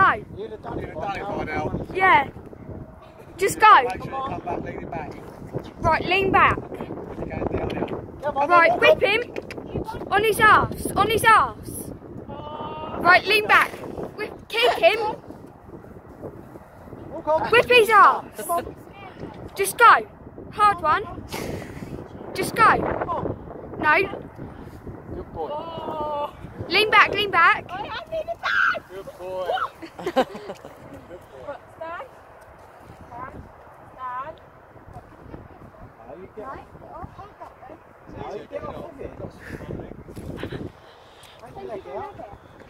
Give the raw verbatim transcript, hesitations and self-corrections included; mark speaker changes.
Speaker 1: go.
Speaker 2: You'd have done it by now.
Speaker 1: Yeah. Just go.
Speaker 2: Make sure you come back, lean it back.
Speaker 1: Right, lean back. Right, whip him. On his arse. On his arse. Right, lean back. Whip, kick him. Whip his arse. Just go. Hard one. Just go. No.
Speaker 2: Good boy.
Speaker 1: Lean back, lean back.
Speaker 2: Good boy. Good boy.
Speaker 3: Stand. Stand.
Speaker 2: Now you get off. Now you get off of it. Take your leg out.